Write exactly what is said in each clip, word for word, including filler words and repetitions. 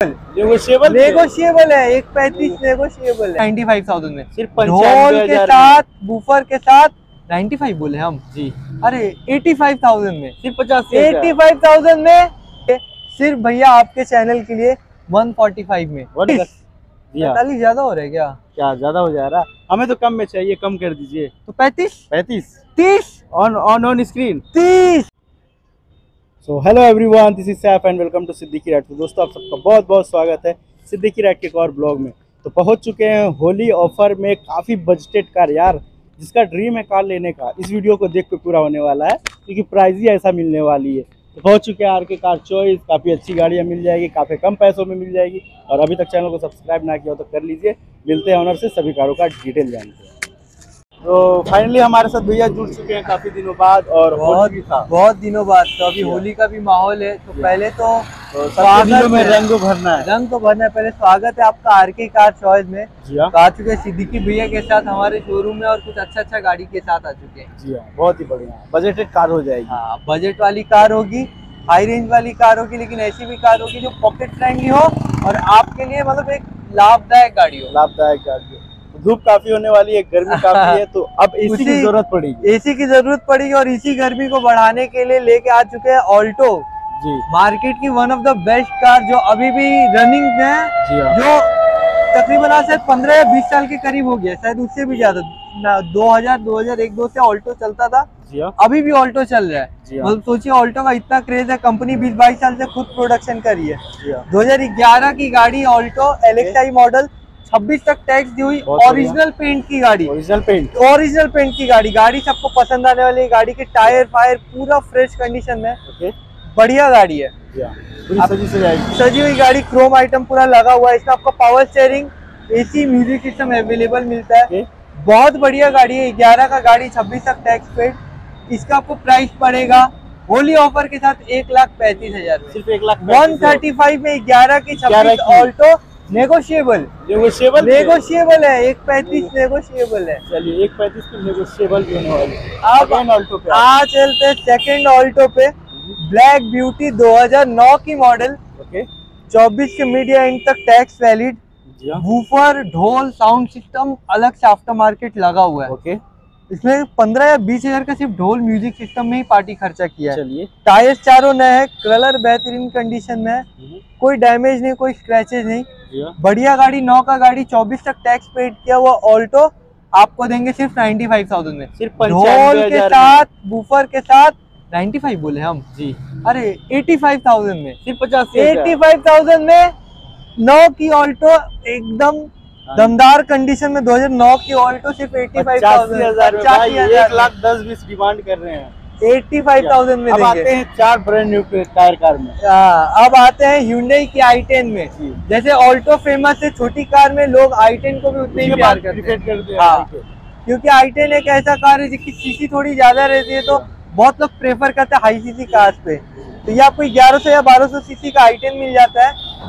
Negotiable negotiable है, एक पैंतीस नेगोशिएबल है। नाइन्टी फाइव थाउजेंड में सिर्फ ढोल के साथ, बूफर के साथ नाइन्टी फाइव बोले हम जी। अरे एटी फाइव थाउजेंड में, सिर्फ पचासी एटी फाइव थाउजेंड में सिर्फ भैया आपके चैनल के लिए वन फोर्टी फाइव में। पैंतालीस ज्यादा हो रहा है क्या? क्या ज्यादा हो जा रहा? हमें तो कम में चाहिए, कम कर दीजिए। तो पैंतीस पैंतीस तीस ऑन ऑन ऑन स्क्रीन तीस। So hello everyone, this is Saif and welcome to Siddiqui ride. तो दोस्तों आप सबका बहुत बहुत स्वागत है सिद्दीकी राइड के एक और ब्लॉग में। तो पहुंच चुके हैं होली ऑफर में काफ़ी बजटेड कार यार, जिसका ड्रीम है कार लेने का, इस वीडियो को देख के पूरा होने वाला है क्योंकि प्राइस ही ऐसा मिलने वाली है। तो पहुंच चुके हैं आर के कार चॉइस, काफ़ी अच्छी गाड़ियाँ मिल जाएगी, काफ़ी कम पैसों में मिल जाएगी। और अभी तक चैनल को सब्सक्राइब ना किया हो तो कर लीजिए। मिलते हैं ऑनर से, सभी कारों का डिटेल जानते हैं। तो फाइनली हमारे साथ भैया जुड़ चुके हैं काफी दिनों बाद, और बहुत भी था बहुत दिनों बाद। तो अभी होली का भी माहौल है, तो पहले तो, तो स्वागत में रंग भरना है, रंग तो भरना है। पहले स्वागत है आपका आर के कार चॉइस में। जी हाँ, आ चुके सिद्दीकी भैया के साथ हमारे शोरूम में और कुछ अच्छा अच्छा गाड़ी के साथ आ चुके हैं। जी हाँ, बहुत ही बढ़िया बजटेड कार हो जाएगी। हाँ, बजट वाली कार होगी, हाई रेंज वाली कार होगी, लेकिन ऐसी भी कार होगी जो पॉकेट फ्रेंडली हो और आपके लिए मतलब एक लाभदायक गाड़ी हो। लाभदायक गाड़ी हो। धूप काफी होने वाली है, गर्मी काफी है, तो अब एसी की जरूरत पड़ेगी। एसी की जरूरत पड़ेगी और इसी गर्मी को बढ़ाने के लिए लेके आ चुके हैं ऑल्टो जी, मार्केट की one of the best car जो अभी भी रनिंग में है। जी हाँ, जो तकरीबन आज शायद पंद्रह या बीस साल के करीब हो गया, शायद उससे भी ज्यादा। दो हजार दो हजार एक दो से ऑल्टो चलता था, जी हाँ, अभी भी ऑल्टो चल रहा है। मतलब सोचिए ऑल्टो का इतना क्रेज है, कंपनी बीस बाईस साल से खुद प्रोडक्शन कर रही है। दो हजार ग्यारह की गाड़ी ऑल्टो एलेक्साई मॉडल, छब्बीस तक टैक्स दी हुई, ओरिजिनल पेंट की गाड़ी, ओरिजिनल पेंट ओरिजिनल पेंट की गाड़ी। गाड़ी सबको पसंद आने वाली गाड़ी के टायर फायर पूरा फ्रेश कंडीशन में, ओके, बढ़िया गाड़ी है। सजी सजी हुई गाड़ी, क्रोम आइटम पूरा लगा हुआ है। इसमें आपको power steering, AC, music system available मिलता है। okay. बहुत बढ़िया गाड़ी है, ग्यारह का गाड़ी, छब्बीस तक टैक्स पेड। इसका आपको प्राइस पड़ेगा होली ऑफर के साथ एक लाख पैंतीस हजार में, सिर्फ एक लाख वन थर्टी फाइव में ग्यारह की छब्बीस ऑल्टो नेगोशिएबल नेगोशिएबल नेगोशिएबल है, एक पैंतीस नेगोशिएबल है। चलिए एक पैंतीस की नेगोशिएबल भी होने वाली है। अब ऑल्टो पे आ चलते हैं सेकंड ऑल्टो पे। ब्लैक ब्यूटी दो हजार नौ की मॉडल, ओके, चौबीस के मीडिया एंड तक टैक्स वैलिड। वूफर, ढोल, साउंड सिस्टम अलग से आफ्टर मार्केट लगा हुआ है। ओके, इसमें पंद्रह या बीस हजार का सिर्फ ढोल म्यूजिक सिस्टम में ही पार्टी खर्चा किया है। चलिए, टायर चारों नए हैं, कलर बेहतरीन कंडीशन में है, कोई डैमेज नहीं, कोई स्क्रैचेज नहीं, बढ़िया गाड़ी। नौ का गाड़ी, चौबीस तक टैक्स पेड किया हुआ ऑल्टो आपको देंगे सिर्फ नाइन्टी फाइव थाउजेंड में, सिर्फ ढोल के साथ, बूफर के साथ। नाइन्टी फाइव बोले हम जी, अरे एटी फाइव थाउजेंड में, सिर्फ पचासी एटी फाइव थाउजेंड में नौ की ऑल्टो एकदम दमदार कंडीशन में। दो हजार नौ की ऑल्टो सिर्फ पचासी हजार, एक लाख दस बीस डिमांड कर रहे हैं, पचासी हजार में। अब आते हैं चार ब्रांड न्यू टायर कार में। आ, अब आते हैं Hyundai की आई टेन में। जैसे ऑल्टो फेमस है छोटी कार में, लोग आई टेन को भी उतने ही प्यार करते हैं। हाँ, क्योंकि आई टेन एक ऐसा कार है जिसकी सीसी थोड़ी ज्यादा रहती है, तो बहुत लोग प्रेफर करते हैं हाई सीसी कार्स पे। तो ये आपको ग्यारह सौ या बारह सौ सीसी का आई टेन मिल जाता है,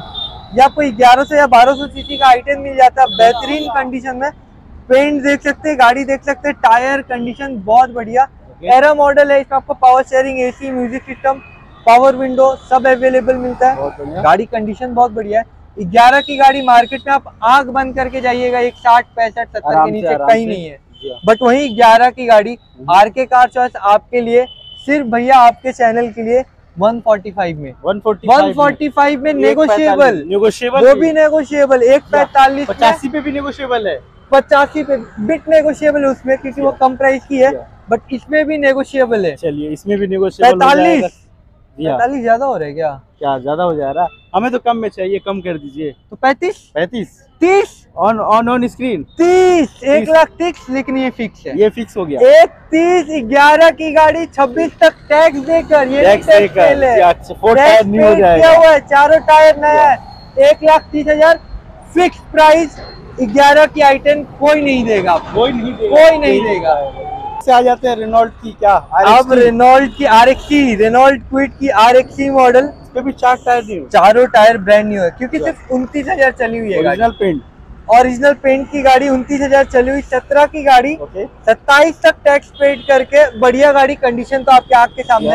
या आपको ग्यारह सौ या बारह सौ सीसी का आई टेन मिल जाता है बेहतरीन कंडीशन में। पेंट देख सकते हैं, गाड़ी देख सकते हैं, टायर कंडीशन बहुत बढ़िया। एरा मॉडल है, इसमें आपको power sharing, AC, music system, power window सब अवेलेबल मिलता है। गाड़ी कंडीशन बहुत बढ़िया है। ग्यारह की गाड़ी मार्केट में आप आंख बंद करके जाइएगा, एक साठ पैंसठ सत्तर के नीचे कहीं नहीं है। बट वही ग्यारह की गाड़ी आर के कार चॉइस आपके लिए, सिर्फ भैया आपके चैनल के लिए वन फोर्टी फाइव में, वन फोर्टी फाइव में नेगोशिएबल, नेगोशिएबल वो भी नेगोशिएबल, एक पैंतालीस, पचासी पे भी नेगोशिएबल है, पचासी पे बिट नेगोशिएबल है उसमें, क्योंकि वो कम प्राइस की है, बट इसमें भी नेगोशिएबल है। चलिए इसमें भी नेगोशिएबल। पैंतालीस पैंतालीस ज्यादा हो रहा है क्या? क्या ज्यादा हो जा रहा? हमें तो कम में चाहिए, कम कर दीजिए। तो पैंतीस पैंतीस तीस ऑन ऑन ऑन स्क्रीन तीस, एक लाख तीस, लेकिन ये फिक्स है, ये फिक्स हो गया। एक तीस, ग्यारह की गाड़ी, छब्बीस तक टैक्स देकर, ये टैक्स देकर फोर टायर न्यू हो जाएगा, हुआ है, चारों टायर नया है, एक लाख तीस हजार फिक्स प्राइस। ग्यारह की आई टेन कोई नहीं देगा, कोई नहीं देगा, कोई नहीं देगा। से आ जाते हैं रेनॉल्ट की, क्या अब रेनॉल्ट की R X C, Renault Kwid की आर एक्स सी मॉडल, इस पे भी चार टायर न्यू, चारों टायर ब्रांड न्यू है, क्योंकि सिर्फ उनतीस हजार चली हुई है। ओरिजिनल पेंट, ओरिजिनल पेंट की गाड़ी, उनतीस हजार चली हुई, सत्रह की गाड़ी, सत्ताईस तक टैक्स पेड करके बढ़िया गाड़ी। कंडीशन तो आपके आँख के सामने है।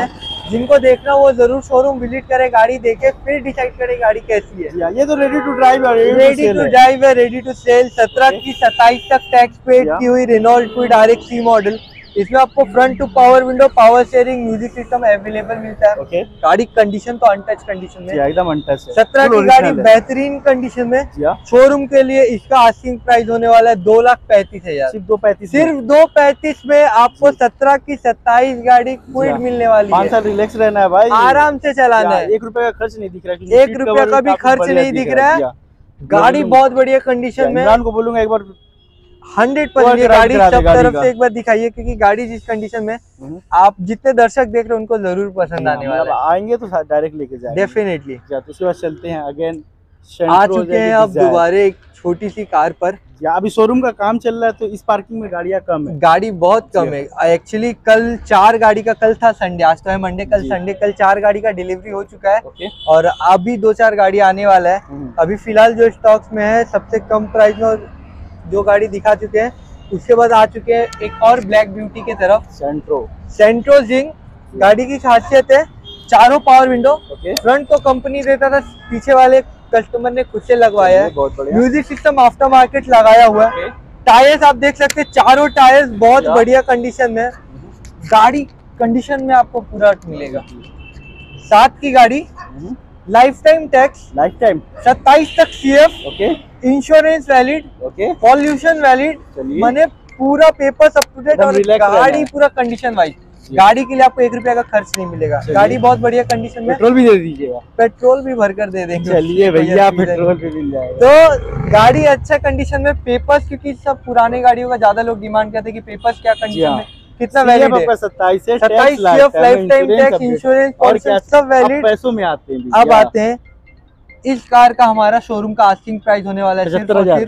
जिनको देखना वो जरूर शोरूम विजिट करे, गाड़ी देखे फिर डिसाइड करे गाड़ी कैसी है। ये तो रेडी टू ड्राइव है, रेडी टू ड्राइव है, रेडी टू सेल। सत्रह की सत्ताईस तक टैक्स पेड की हुई Renault Kwid R X C model. इसमें आपको front two power window, power sharing, music system available मिलता है। okay. गाड़ी कंडीशन तो अनटच कंडीशन में, एकदम अनटच है। सत्रह की गाड़ी बेहतरीन कंडीशन में। शोरूम के लिए इसका आस्किंग प्राइस होने वाला है दो लाख पैंतीस हजार। सिर्फ दो पैंतीस सिर्फ दो पैंतीस में आपको सत्रह की सत्ताईस गाड़ी क्विड मिलने वाली है। पाँच रिलैक्स रहना है भाई, आराम से चलाना है। एक रुपए का खर्च नहीं दिख रहा है, एक रुपया का भी खर्च नहीं दिख रहा है। गाड़ी बहुत बढ़िया कंडीशन में। इमरान को बोलूंगा एक बार हंड्रेड परसेंट गाड़ी सब तरफ से एक बार दिखाइए, क्योंकि गाड़ी जिस कंडीशन में आप जितने दर्शक देख रहे हैं उनको जरूर पसंद आने वाला है। आएंगे तो डायरेक्ट लेके जाएंगे डेफिनेटली। तो उसके बाद चलते हैं अगेन, आ चुके हैं अब दोबारा एक छोटी सी कार पर। या अभी शोरूम का काम चल रहा है तो इस पार्किंग में गाड़ियां कम है, गाड़ी बहुत कम है। एक्चुअली कल चार गाड़ी का, कल था संडे, आज तो है मंडे, कल संडे, कल चार गाड़ी का डिलीवरी हो चुका है। okay. और अभी दो चार गाड़ी आने वाला है। अभी फिलहाल जो स्टॉक्स में है सबसे कम प्राइस में जो गाड़ी दिखा चुके हैं, उसके बाद आ चुके हैं एक और ब्लैक ब्यूटी की तरफ, सेंट्रो। सेंट्रो जिंग। गाड़ी की खासियत है चारों पावर विंडो। okay. फ्रंट तो कंपनी देता था, पीछे वाले कस्टमर ने खुद से लगवाया है। बहुत बढ़िया। म्यूजिक सिस्टम आफ्टर मार्केट लगाया हुआ है। okay. टायर्स आप देख सकते हैं, चारों टायर्स बहुत बढ़िया कंडीशन में। गाड़ी कंडीशन में आपको पूरा मिलेगा। सात की गाड़ी, life time tax, life time सत्ताईस तक CF, okay, insurance valid, okay, pollution valid, माने पूरा पेपर सब टू डेट। और गाड़ी पूरा कंडीशन वाइज, गाड़ी के लिए आपको एक रुपया का खर्च नहीं मिलेगा। गाड़ी बहुत बढ़िया कंडीशन में। पेट्रोल भी दे दीजिएगा, पेट्रोल भी भरकर दे देंगे। चलिए भैया, पेट्रोल भी मिल जाएगा। तो गाड़ी अच्छा कंडीशन में। पेपर्स, क्योंकि सब पुराने गाड़ियों का ज्यादा लोग डिमांड करते हैं कि पेपर्स क्या कंडीशन में, कितना वैलिड है। सत्ताईस है, सत्ताईस life time tax, insurance, policy सब वैलिड। पैसों में आते हैं। अब आते हैं इस कार का, हमारा शोरूम का आस्किंग प्राइस होने वाला है पचहत्तर हजार,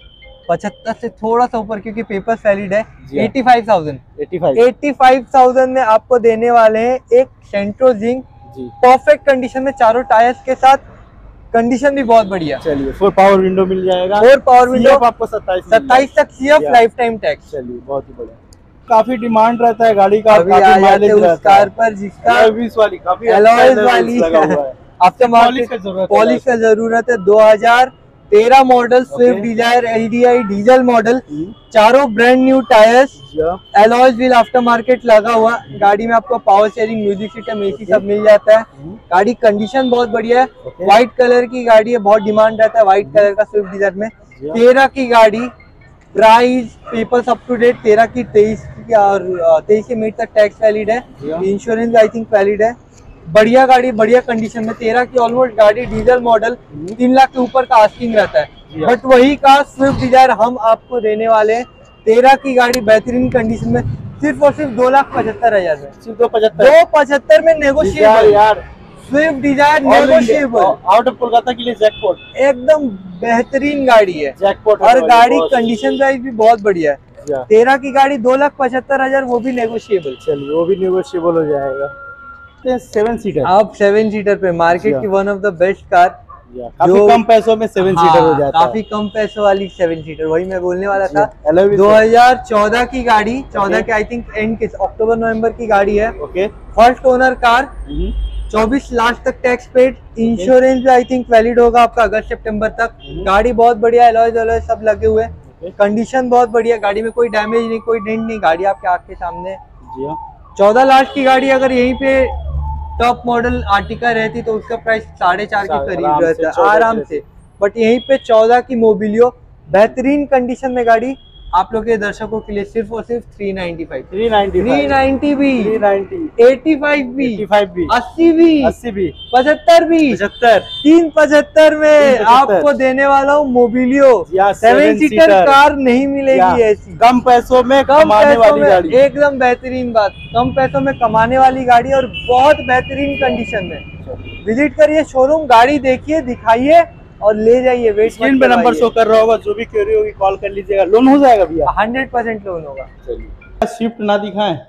पचहत्तर से थोड़ा सा ऊपर, क्योंकि पेपर्स वैलिड है। Eighty five thousand eighty five thousand में आपको देने वाले हैं एक सेंट्रो जिंग, परफेक्ट कंडीशन में, चारों टायर्स के साथ। कंडीशन भी बहुत बढ़िया। चलिए, फोर पावर विंडो मिल जाएगा। फोर पावर विंडो आपको सत्ताईस सत्ताईस तक सीएफ, लाइफ टाइम टैक्स। चलिए, बहुत ही बढ़िया। काफी डिमांड रहता है गाड़ी का, अभी आ जाते हैं उस कार पर जिसका एलॉयज वाली, काफी एलॉयज वाली लगा हुआ है। आपका मार्केट पॉलिश का जरूरत है। दो हजार तेरह model Swift Dzire LDI diesel model, चारों brand new tyres, alloys wheel after market लगा हुआ। गाड़ी में आपको power sharing, music system, AC सब मिल जाता है। गाड़ी कंडीशन बहुत बढ़िया है। व्हाइट कलर की गाड़ी है, बहुत डिमांड रहता है व्हाइट कलर का स्विफ्ट डिजायर में। तेरह की गाड़ी, price papers up to date, तेरह की तेईस की और तेईस के मिनट तक टैक्स वैलिड है। इंश्योरेंस आई थिंक वैलिड है। बढ़िया गाड़ी, बढ़िया कंडीशन में। तेरह की ऑलमोस्ट गाड़ी, डीजल मॉडल, तीन लाख के ऊपर का आस्किंग रहता है। बट वही का स्विफ्ट डिजायर हम आपको देने वाले हैं तेरह की गाड़ी बेहतरीन कंडीशन में, सिर्फ और सिर्फ दो लाख पचहत्तर हजार में। सिर्फ दो पचहत्तर दो पचहत्तर में नेगोशिएबल यार। Swift Dzire negotiable, out of Kolkata के लिए जैकपॉट, एकदम बेहतरीन गाड़ी है। जैकपॉट। और गाड़ी कंडीशन वाइज भी बहुत बढ़िया है। तेरह की गाड़ी दो लाख पचहत्तर हजार, वो भी नेगोशिएबल। चलिए, वो भी नेगोशिएबल हो जाएगा। सेवन सीटर, आप सेवन सीटर पे मार्केट की one of the best car, काफी कम पैसों में सेवन सीटर हो जाता है। काफी कम पैसों वाली सेवन सीटर, वही मैं बोलने वाला था। दो हजार चौदह की गाड़ी, चौदह के आई थिंक एंड के अक्टूबर नवंबर की गाड़ी है। ओके, फर्स्ट ओनर कार, चौबीस लाख तक टैक्स पेड, इंश्योरेंस भी आई थिंक वैलिड होगा आपका अगस्त सितंबर तक। गाड़ी बहुत बढ़िया, एलॉयज एलॉयज सब लगे हुए, कंडीशन बहुत बढ़िया। गाड़ी में कोई डैमेज नहीं, कोई डेंट नहीं, गाड़ी आपके आँख के सामने। चौदह लाख की गाड़ी अगर यहीं पे टॉप मॉडल आर्टिका रहती तो उसका प्राइस साढ़े चार के करीब रहता है आराम से। बट यहीं पे चौदह की मोबिलियो बेहतरीन कंडीशन में गाड़ी आप लोग के दर्शकों के लिए सिर्फ और सिर्फ three ninety five, three ninety भी, थ्री नाइन्टी, एटी फाइव भी, एटी फाइव भी, अस्सी भी, अस्सी भी, पचहत्तर भी, पचहत्तर, तीन पचहत्तर में आपको देने वाला हूँ मोबिलियो। सेवन सीटर कार नहीं मिलेगी ऐसी कम पैसों में कमाने वाली गाड़ी। एकदम बेहतरीन बात, कम पैसों में कमाने वाली गाड़ी और बहुत बेहतरीन कंडीशन में। विजिट करिए शोरूम, गाड़ी देखिए, दिखाइए और ले जाइए। वेट स्क्रीन पे नंबर शो कर रहा होगा, जो भी क्वेरी होगी कॉल कर लीजिएगा। लोन हो जाएगा भैया? हंड्रेड परसेंट लोन होगा। चलिए, स्विफ्ट ना दिखाएं,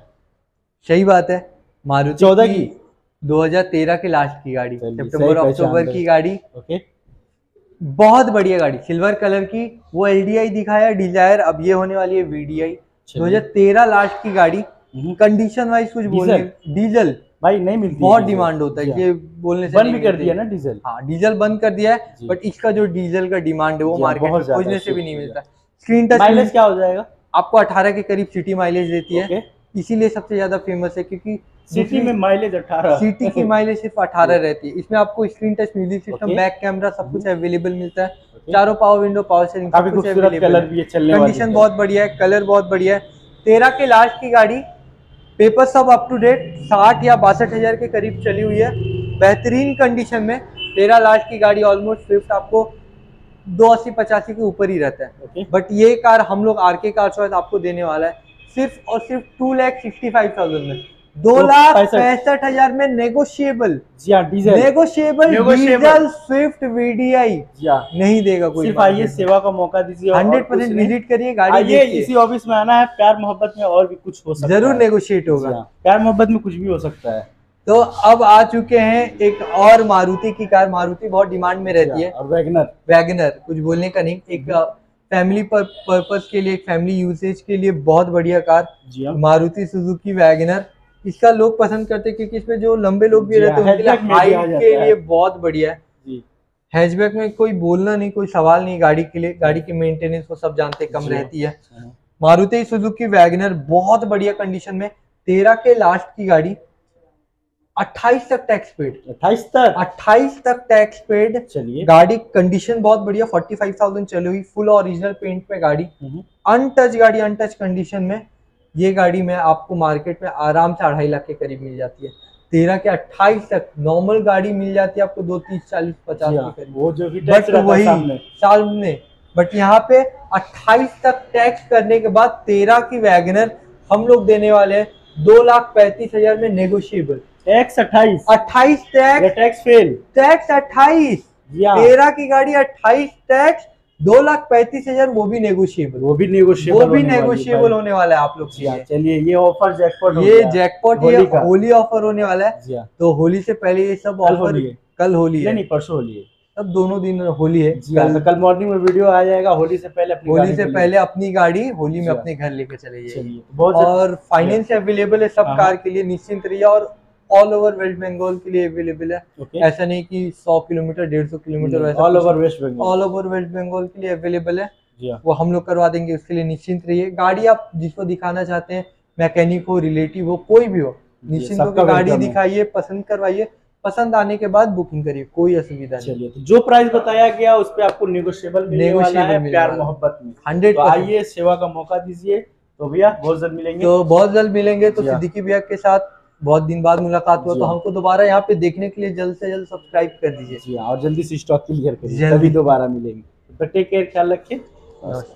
सही बात है। मारुति चौदह की दो हजार तेरह के लास्ट की गाड़ी, सितंबर अक्टूबर की गाड़ी। ओके, बहुत बढ़िया गाड़ी, सिल्वर कलर की। वो एलडीआई दिखाया डिजायर, अब ये होने वाली है वीडीआई। दो हजार तेरह लास्ट की गाड़ी, कंडीशन वाइज कुछ बोलने, डीजल भाई नहीं मिलती, बहुत डिमांड होता है, ये बोलने से बंद भी कर दिया ना डीजल। हाँ डीजल बंद कर दिया है, बट इसका जो डीजल का डिमांड है वो मार्केट में खोजने से भी नहीं मिलता। स्क्रीन टच माइलेज क्या हो जाएगा? आपको अठारह के करीब सिटी माइलेज देती है, इसीलिए सबसे ज्यादा फेमस है, क्योंकि सिटी में माइलेज अठारह, सिटी की माइलेज सिर्फ अठारह रहती है। इसमें आपको screen touch music system, back camera सब कुछ अवेलेबल मिलता है, चारों पावर विंडो, पावर शेयरिंग, काफी खूबसूरत कलर भी है, चलने वाली कंडीशन बहुत बढ़िया है, कलर बहुत बढ़िया है। तेरह के लास्ट की गाड़ी, पेपर सब अप टू डेट, साठ या बासठ हजार के करीब चली हुई है, बेहतरीन कंडीशन में। तेरह लास्ट की गाड़ी, ऑलमोस्ट स्विफ्ट आपको दो अस्सी पचासी के ऊपर ही रहता है, बट ये कार हम लोग आर के कार चॉइस आपको देने वाला है सिर्फ और सिर्फ two lakh sixty five thousand में, दो लाख पैंसठ हजार में नेगोशिएबल। जी हाँ, diesel negotiable, diesel Swift VDI नहीं देगा कोई। सिर्फ आइए, सेवा का मौका दीजिए, हंड्रेड परसेंट विजिट करिए, गाड़ी ये इसी ऑफिस में आना है। प्यार मोहब्बत में और भी कुछ हो सकता है, जरूर नेगोशिएट होगा, प्यार मोहब्बत में कुछ भी हो सकता है। तो अब आ चुके हैं एक और मारुति की कार। मारुति बहुत डिमांड में रहती है, और वैगनर, वैगनर कुछ बोलने का नहीं, एक फैमिली पर्पस के लिए, एक फैमिली यूसेज के लिए बहुत बढ़िया कार मारुति सुजुकी वैगनर। इसका लोग पसंद करते हैं क्योंकि इसमें जो लंबे लोग भी रहते हैं उनके लिए हाइट के लिए बहुत बढ़िया है। हैचबैक में कोई बोलना नहीं, कोई सवाल नहीं, गाड़ी के लिए, गाड़ी की मेंटेनेंस वो सब जानते कम रहती है। मारुति सुजुकी वैगनर बहुत बढ़िया कंडीशन में, तेरह के लास्ट की गाड़ी, अट्ठाईस तक टैक्स पेड, अट्ठाईस तक अट्ठाईस तक टैक्स पेड। चलिए, गाड़ी कंडीशन बहुत बढ़िया, फोर्टी फाइव थाउजेंड चली हुई, फुल ओरिजिनल पेंट पे गाड़ी, अनटच गाड़ी, अनटच कंडीशन में। ये गाड़ी में आपको मार्केट में आराम से अढ़ाई लाख के करीब मिल जाती है। तेरह के अट्ठाईस तक नॉर्मल गाड़ी मिल जाती है आपको दो तीस चालीस पचास के करीब, वो जो भी टैक्स रहता है सामने सामने, बट यहाँ पे अट्ठाईस तक टैक्स करने के बाद तेरह की वैगनर हम लोग देने वाले हैं दो लाख पैंतीस हजार में नेगोशिएबल। टैक्स अट्ठाईस, अट्ठाईस टैक्स, टैक्स फेल, टैक्स अट्ठाईस, तेरह की गाड़ी अट्ठाईस टैक्स, दो लाख पैंतीस हजार, वो भी नेगोशिएबल, वो भी नेगोशिएबल, वो भी नेगोशिएबल होने वाला है आप लोग के लिए। चलिए, ये ऑफर जैकपॉट, ये जैकपॉट, ये होली ऑफर होने वाला है। तो होली से पहले ये सब ऑफर, कल होली है, नहीं परसों होली है, अब दोनों दिन होली है। कल कल मॉर्निंग में वीडियो आ जाएगा। होली से पहले अपनी होली से पहले अपनी गाड़ी होली में अपने घर लेके चले जाइए। और फाइनेंस अवेलेबल है सब कार के लिए, निश्चिंत रहिए, और ऑल ओवर वेस्ट बंगाल के लिए अवेलेबल है। okay. ऐसा नहीं कि सौ किलोमीटर डेढ़ सौ किलोमीटर, वैसा all over West Bengal, all over West Bengal के लिए अवेलेबल है। वो हम लोग करवा देंगे, उसके लिए निश्चिंत रहिए। गाड़ी आप जिसको दिखाना चाहते हैं, मैकेनिक हो, रिलेटिव हो, कोई भी हो, निश्चिंत होकर गाड़ी दिखाइए, पसंद करवाइए, पसंद आने के बाद बुकिंग करिए, कोई असुविधा नहीं। चलिए, तो जो प्राइस बताया गया उस पे आपको नेगोशिएबल मिलने वाला है, प्यार मोहब्बत में हंड्रेड। तो आइए, सेवा का मौका दीजिए। तो भैया बहुत जल्द मिलेंगे, तो बहुत जल्द मिलेंगे। तो सिद्दीकी भैया के साथ बहुत दिन बाद मुलाकात हुआ, तो हमको दोबारा यहाँ पे देखने के लिए जल्द से जल्द सब्सक्राइब कर दीजिए, और जल्दी से स्टॉक क्लियर करिए, तभी दोबारा मिलेंगे। तो टेक केयर, ख्याल रखिए।